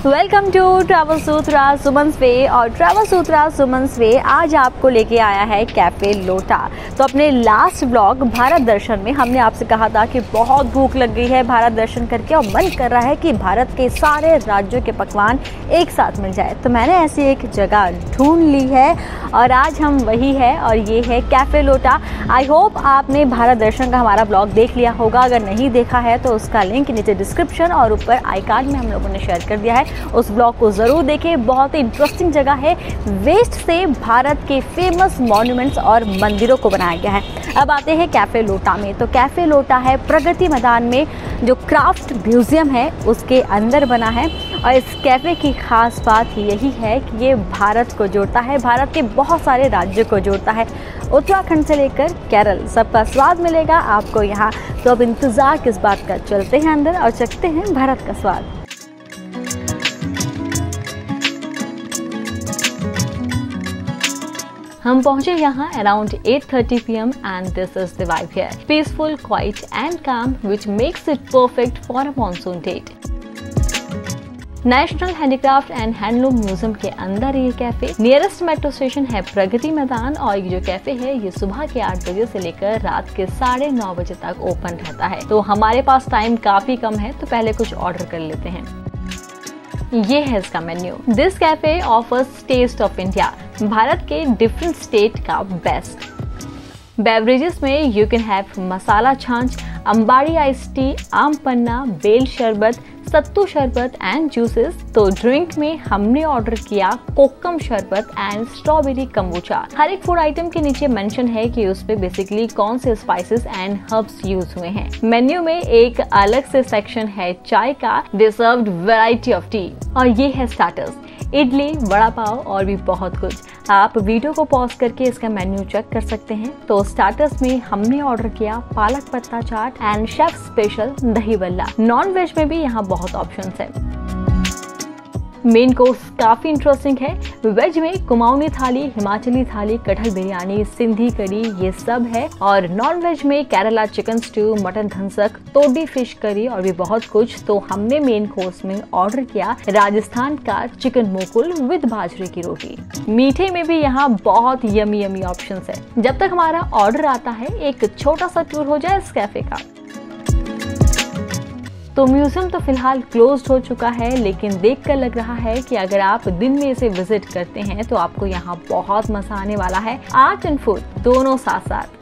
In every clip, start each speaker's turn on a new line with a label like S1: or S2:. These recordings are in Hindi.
S1: Welcome to travel Sutra Suman's way. और ट्रैवल सूत्रा सुमन्स वे आज आपको लेके आया है कैफे लोटा। तो अपने लास्ट ब्लॉग भारत दर्शन में हमने आपसे कहा था कि बहुत भूख लग गई है भारत दर्शन करके और मन कर रहा है कि भारत के सारे राज्यों के पकवान एक साथ मिल जाए। तो मैंने ऐसी एक जगह ढूंढ ली है और आज हम वही है और ये है कैफे लोटा। आई होप आपने भारत दर्शन का हमारा ब्लॉग देख लिया होगा। अगर नहीं देखा है तो उसका लिंक नीचे डिस्क्रिप्शन और ऊपर आई कार्ड में हम लोगों ने शेयर कर दिया है, उस ब्लॉग को जरूर देखें। बहुत ही इंटरेस्टिंग जगह है। वेस्ट से भारत के फेमस मॉन्यूमेंट्स और मंदिरों को बनाया गया है। अब आते हैं कैफे लोटा में। तो कैफे लोटा है प्रगति मैदान में जो क्राफ्ट म्यूजियम है उसके अंदर बना है। और इस कैफे की खास बात यही है कि ये भारत को जोड़ता है, भारत के बहुत सारे राज्यों को जोड़ता है, उत्तराखंड से लेकर केरल, सबका स्वाद मिलेगा आपको यहाँ। तो अब इंतजार किस बात का, चलते हैं अंदर और चखते हैं भारत का स्वाद। हम पहुंचे यहाँ around 8:30 PM and this is the vibe here. Peaceful, quiet and calm which makes it perfect for a monsoon date. National handicraft and handloom museum के अंदर ये कैफे, नियरेस्ट मेट्रो स्टेशन है प्रगति मैदान। और ये जो कैफे है ये सुबह के 8 बजे से लेकर रात के 9:30 बजे तक ओपन रहता है। तो हमारे पास टाइम काफी कम है तो पहले कुछ ऑर्डर कर लेते हैं। ये है इसका menu. This cafe offers taste of India, भारत के डिफरेंट स्टेट का बेस्ट। बेवरेजेस में you can have masala chaas, ambadi ice tea, आम पन्ना, बेल शरबत, सत्तू शरबत एंड जूसेस। तो ड्रिंक में हमने ऑर्डर किया कोकम शरबत एंड स्ट्रॉबेरी कम्बुचा। हर एक फूड आइटम के नीचे मेंशन है कि उस पे बेसिकली कौन से स्पाइसेस एंड हर्ब्स यूज हुए हैं। मेन्यू में एक अलग से सेक्शन है चाय का। They served variety of tea. और ये है स्टार्टर्स, इडली, वड़ा पाव और भी बहुत कुछ। आप वीडियो को पॉज करके इसका मेन्यू चेक कर सकते हैं। तो स्टार्टर्स में हमने ऑर्डर किया पालक पत्ता चाट एंड शेफ स्पेशल दही बल्ला। नॉन वेज में भी यहाँ बहुत ऑप्शंस है। मेन कोर्स काफी इंटरेस्टिंग है। वेज में कुमाऊनी थाली, हिमाचली थाली, कटहल बिरयानी, सिंधी करी ये सब है। और नॉन वेज में Kerala chicken stew, mutton dhansak, toddy fish करी और भी बहुत कुछ। तो हमने मेन कोर्स में ऑर्डर किया राजस्थान का चिकन मोकुल विद बाजरे की रोटी। मीठे में भी यहाँ बहुत यमी यमी ऑप्शंस है। जब तक हमारा ऑर्डर आता है एक छोटा सा टूर हो जाए इस कैफे का। तो म्यूजियम तो फिलहाल क्लोज्ड हो चुका है, लेकिन देखकर लग रहा है कि अगर आप दिन में इसे विजिट करते हैं तो आपको यहाँ बहुत मजा आने वाला है। आर्ट एंड फूड दोनों साथ साथ।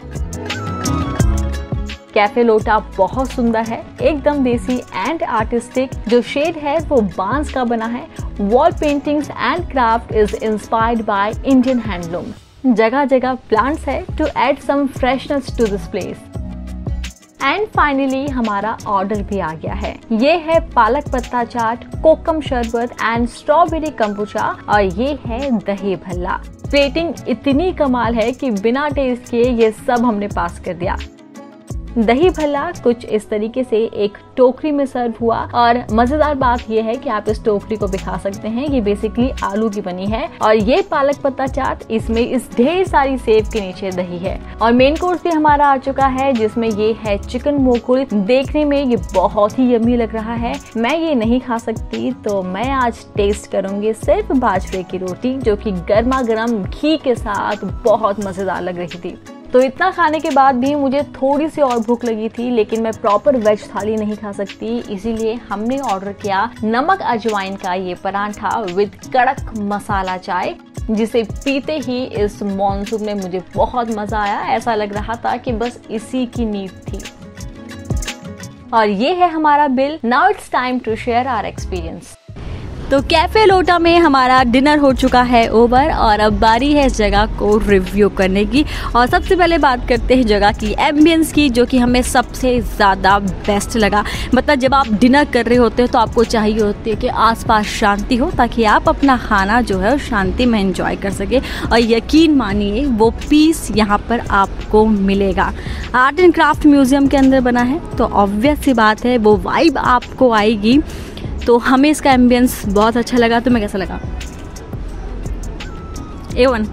S1: कैफे लोटा बहुत सुंदर है, एकदम देसी एंड आर्टिस्टिक। जो शेड है वो बांस का बना है। Wall paintings and craft is inspired by Indian handloom. जगह जगह प्लांट्स है to add some freshness to this place. And finally हमारा ऑर्डर भी आ गया है। ये है पालक पत्ता चाट, कोकम शरबत एंड स्ट्रॉबेरी कम्बुचा और ये है दही भल्ला। प्लेटिंग इतनी कमाल है कि बिना टेस्ट किए ये सब हमने पास कर दिया। दही भल्ला कुछ इस तरीके से एक टोकरी में सर्व हुआ। और मजेदार बात यह है कि आप इस टोकरी को भी खा सकते हैं। ये बेसिकली आलू की बनी है। और ये पालक पत्ता चाट, इसमें इस ढेर सारी सेब के नीचे दही है। और मेन कोर्स भी हमारा आ चुका है जिसमें ये है चिकन मोकुल। देखने में ये बहुत ही यम्मी लग रहा है। मैं ये नहीं खा सकती तो मैं आज टेस्ट करूंगी सिर्फ बाजरे की रोटी, जो कि गर्मा गर्म घी के साथ बहुत मजेदार लग रही थी। तो इतना खाने के बाद भी मुझे थोड़ी सी और भूख लगी थी, लेकिन मैं प्रॉपर वेज थाली नहीं खा सकती, इसीलिए हमने ऑर्डर किया नमक अजवाइन का ये परांठा विद कड़क मसाला चाय, जिसे पीते ही इस मॉनसून में मुझे बहुत मजा आया। ऐसा लग रहा था कि बस इसी की नीड थी। और ये है हमारा bill. Now it's time to share our experience. तो कैफे लोटा में हमारा डिनर हो चुका है ओवर और अब बारी है इस जगह को रिव्यू करने की। और सबसे पहले बात करते हैं जगह की एम्बियंस की, जो कि हमें सबसे ज़्यादा बेस्ट लगा। मतलब जब आप डिनर कर रहे होते हो तो आपको चाहिए होती है कि आसपास शांति हो, ताकि आप अपना खाना जो है शांति में एंजॉय कर सके। और यकीन मानिए वो पीस यहाँ पर आपको मिलेगा। आर्ट एंड क्राफ्ट म्यूजियम के अंदर बना है तो ऑब्वियस सी बात है वो वाइब आपको आएगी। तो हमें इसका एम्बियंस बहुत अच्छा लगा। तुम्हें कैसा लगा? A1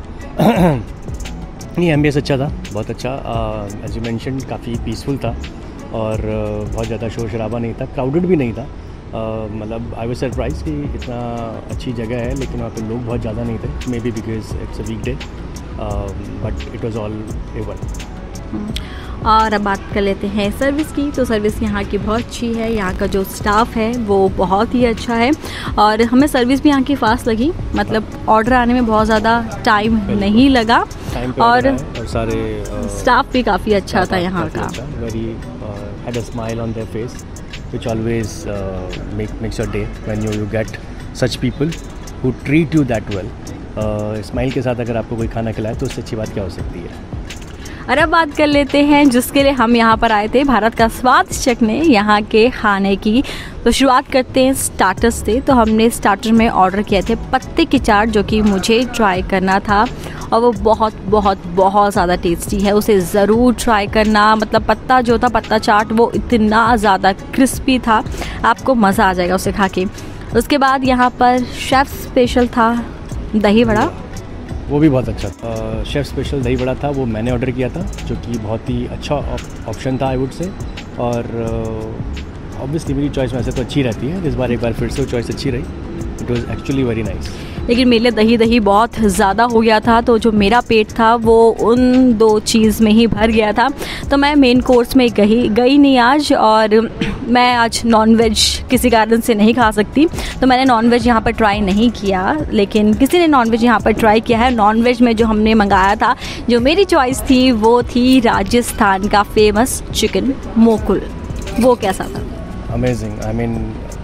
S2: नहीं, एम्बियंस अच्छा था, बहुत अच्छा। एज यू मेंशन काफ़ी पीसफुल था और बहुत ज़्यादा शोर शराबा नहीं था, क्राउडेड भी नहीं था। मतलब आई वाज सरप्राइज कि इतना अच्छी जगह है, लेकिन वहाँ पे लोग बहुत ज़्यादा नहीं थे, maybe because it's a weekday, but it was all A one.
S1: और अब बात कर लेते हैं सर्विस की। तो सर्विस यहाँ की बहुत अच्छी है, यहाँ का जो स्टाफ है वो बहुत ही अच्छा है और हमें सर्विस भी यहाँ की फास्ट लगी, मतलब ऑर्डर आने में बहुत ज़्यादा टाइम नहीं लगा और
S2: सारे
S1: स्टाफ भी काफ़ी अच्छा था यहाँ का।
S2: Very had a smile on their face which always makes your day when you get such people who treat you that well. Smile के साथ अगर आपको कोई खाना खिलाए तो उससे अच्छी बात क्या हो सकती है।
S1: और अब बात कर लेते हैं जिसके लिए हम यहाँ पर आए थे, भारत का स्वाद चखने यहाँ के खाने की। तो शुरुआत करते हैं स्टार्टर्स से। तो हमने स्टार्टर में ऑर्डर किए थे पत्ते की चाट, जो कि मुझे ट्राई करना था और वो बहुत बहुत बहुत ज़्यादा टेस्टी है, उसे ज़रूर ट्राई करना। मतलब पत्ता जो था, पत्ता चाट, वो इतना ज़्यादा क्रिस्पी था, आपको मज़ा आ जाएगा उसे खा के। उसके बाद यहाँ पर शेफ़ स्पेशल था दही वड़ा,
S2: वो भी बहुत अच्छा था। शेफ़ स्पेशल दही बड़ा था, वो मैंने ऑर्डर किया था, जो कि बहुत ही अच्छा ऑप्शन था आई वुड से। और ऑब्वियसली मेरी चॉइस वैसे तो अच्छी रहती है, इस बार एक बार फिर से वो चॉइस अच्छी रही। It was actually very nice.
S1: लेकिन मेरे लिए दही दही बहुत ज़्यादा हो गया था, तो जो मेरा पेट था वो उन दो चीज़ में ही भर गया था। तो मैं मेन कोर्स में गई नहीं आज, और मैं आज नॉनवेज किसी कारण से नहीं खा सकती, तो मैंने नॉनवेज यहाँ पर ट्राई नहीं किया। लेकिन किसी ने नॉनवेज यहाँ पर ट्राई किया है। नॉनवेज में जो हमने मंगाया था, जो मेरी चॉइस थी, वो थी राजस्थान का फेमस चिकन मोकुल। वो कैसा था?
S2: अमेजिंग। आई मीन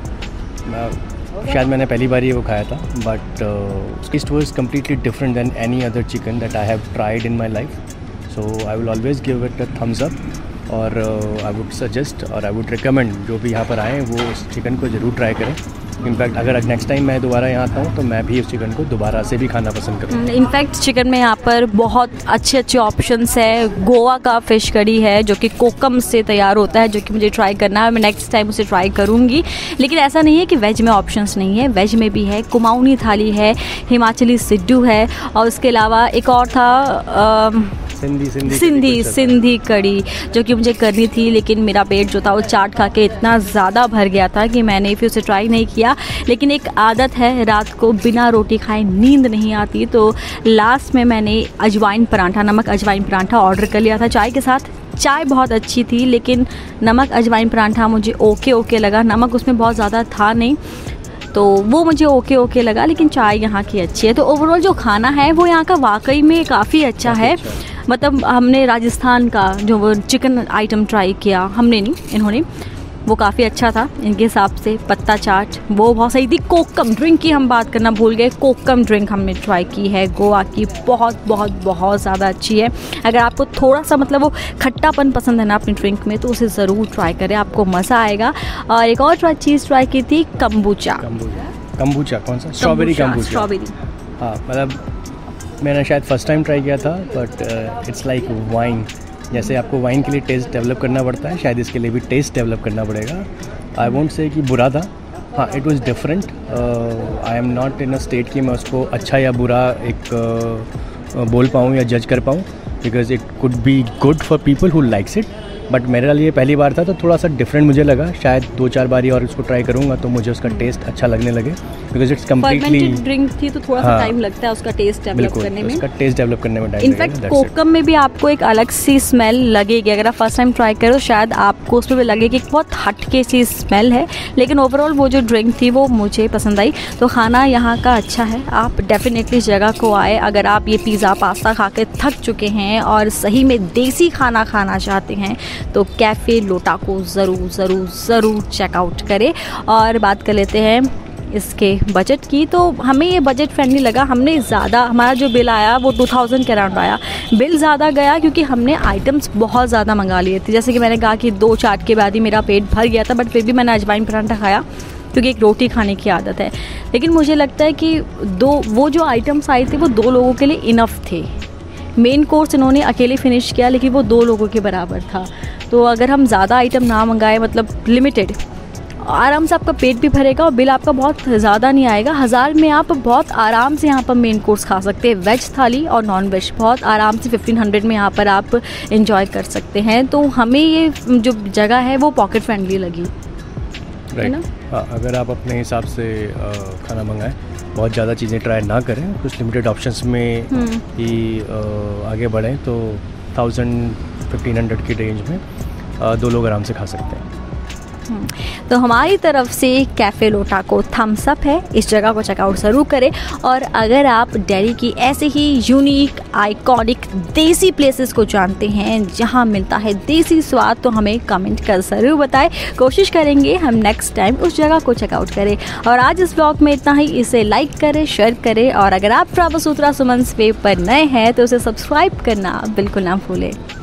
S2: शायद मैंने पहली बार ही वो खाया था, but taste was completely different than any other chicken that I have tried in my life. So I will always give it a thumbs up, और आई वुड सजेस्ट और आई वुड रिकमेंड जो भी यहाँ पर आएँ वो उस चिकन को ज़रूर ट्राई करें। इनफैक्ट अगर नेक्स्ट टाइम मैं दोबारा यहाँ आता हूँ तो मैं भी उस चिकन को दोबारा से भी खाना पसंद करूँगा।
S1: इनफैक्ट चिकन में यहाँ पर बहुत अच्छे अच्छे ऑप्शंस है। गोवा का फ़िश करी है जो कि कोकम से तैयार होता है, जो कि मुझे ट्राई करना है, मैं नेक्स्ट टाइम उसे ट्राई करूँगी। लेकिन ऐसा नहीं है कि वेज में ऑप्शंस नहीं है, वेज में भी है। कुमाऊनी थाली है, हिमाचली सिड्डू है, और उसके अलावा एक और था सिंधी कड़ी, जो कि मुझे करनी थी, लेकिन मेरा पेट जो था वो चाट खा के इतना ज़्यादा भर गया था कि मैंने फिर उसे ट्राई नहीं किया। लेकिन एक आदत है, रात को बिना रोटी खाए नींद नहीं आती, तो लास्ट में मैंने अजवाइन पराठा, नमक अजवाइन पराठा ऑर्डर कर लिया था चाय के साथ। चाय बहुत अच्छी थी, लेकिन नमक अजवाइन पराठा मुझे ओके लगा। नमक उसमें बहुत ज़्यादा था नहीं, तो वो मुझे ओके लगा, लेकिन चाय यहाँ की अच्छी है। तो ओवरऑल जो खाना है वो यहाँ का वाकई में काफ़ी अच्छा है। मतलब हमने राजस्थान का जो वो चिकन आइटम ट्राई किया, हमने नहीं, इन्होंने, वो काफ़ी अच्छा था इनके हिसाब से। पत्ता चाट वो बहुत सही थी। कोकम ड्रिंक की हम बात करना भूल गए, कोकम ड्रिंक हमने ट्राई की है गोवा की, बहुत ज़्यादा अच्छी है। अगर आपको थोड़ा सा मतलब वो खट्टापन पसंद है ना अपनी ड्रिंक में, तो उसे ज़रूर ट्राई करें, आपको मज़ा आएगा। और एक और चीज़ ट्राई की थी, कम्बुचा
S2: कौन सा? Strawberry kombucha. हाँ, मतलब मैंने शायद फर्स्ट टाइम ट्राई किया था, बट इट्स लाइक वाइन। जैसे आपको वाइन के लिए टेस्ट डेवलप करना पड़ता है, शायद इसके लिए भी टेस्ट डेवलप करना पड़ेगा। आई वोंट से कि बुरा था, हाँ, it was different. I am not in a state कि मैं उसको अच्छा या बुरा एक बोल पाऊँ या जज कर पाऊँ, because it could be good for people who likes it. But मेरे लिए पहली बार था, तो थोड़ा सा डिफरेंट मुझे लगा। शायद 2-4 बारी और उसको ट्राई करूँगा तो मुझे उसका टेस्ट अच्छा लगने लगे, बिकॉज इट्स कम्प्लीटली
S1: ड्रिंक थी, तो थोड़ा सा टाइम लगता है उसका टेस्ट डेवलप करने में।
S2: उसका टेस्ट डेवलप करने में टाइम।
S1: इनफैक्ट कोकम में भी आपको एक अलग सी स्मेल लगेगी, अगर आप फर्स्ट टाइम ट्राई करो शायद आपको उसमें भी लगेगी कि बहुत हटके सी स्मेल है। लेकिन ओवरऑल वो जो ड्रिंक थी वो मुझे पसंद आई। तो खाना यहाँ का अच्छा है, आप डेफिनेटली जगह को आए। अगर आप ये पिज़्ज़ा पास्ता खा के थक चुके हैं और सही में देसी खाना खाना चाहते हैं, तो कैफ़े लोटा को ज़रूर चेकआउट करें। और बात कर लेते हैं इसके बजट की। तो हमें ये बजट फ्रेंडली लगा। हमने ज़्यादा, हमारा जो बिल आया वो 2000 के अराउंड आया। बिल ज़्यादा गया क्योंकि हमने आइटम्स बहुत ज़्यादा मंगा लिए थे। जैसे कि मैंने कहा कि 2 चाट के बाद ही मेरा पेट भर गया था, बट फिर भी मैंने अजवाइन पराठा खाया क्योंकि एक रोटी खाने की आदत है। लेकिन मुझे लगता है कि वो जो आइटम्स आए थे वो 2 लोगों के लिए इनफ थे। मेन कोर्स इन्होंने अकेले फिनिश किया, लेकिन वो 2 लोगों के बराबर था। तो अगर हम ज़्यादा आइटम ना मंगाए, मतलब लिमिटेड, आराम से आपका पेट भी भरेगा और बिल आपका बहुत ज़्यादा नहीं आएगा। 1000 में आप बहुत आराम से यहाँ पर मेन कोर्स खा सकते हैं। वेज थाली और नॉन वेज बहुत आराम से 1500 में यहाँ पर आप एंजॉय कर सकते हैं। तो हमें ये जो जगह है वो पॉकेट फ्रेंडली लगी, है ना।
S2: अगर आप अपने हिसाब से खाना मंगाएं, बहुत ज़्यादा चीज़ें ट्राई ना करें, कुछ लिमिटेड ऑप्शंस में ही आगे बढ़ें, तो 1000-1500 की रेंज में 2 लोग आराम से खा सकते हैं।
S1: तो हमारी तरफ से कैफ़े लोटा को थम्स अप है, इस जगह को चेकआउट ज़रूर करें। और अगर आप दिल्ली की ऐसे ही यूनिक आइकॉनिक देसी प्लेसेस को जानते हैं जहां मिलता है देसी स्वाद, तो हमें कमेंट कर ज़रूर बताएं, कोशिश करेंगे हम नेक्स्ट टाइम उस जगह को चेकआउट करें। और आज इस ब्लॉग में इतना ही, इसे लाइक करें, शेयर करें, और अगर आप ट्रैवल सूत्रा सुमन्स पे पर नए हैं तो उसे सब्सक्राइब करना बिल्कुल ना भूलें।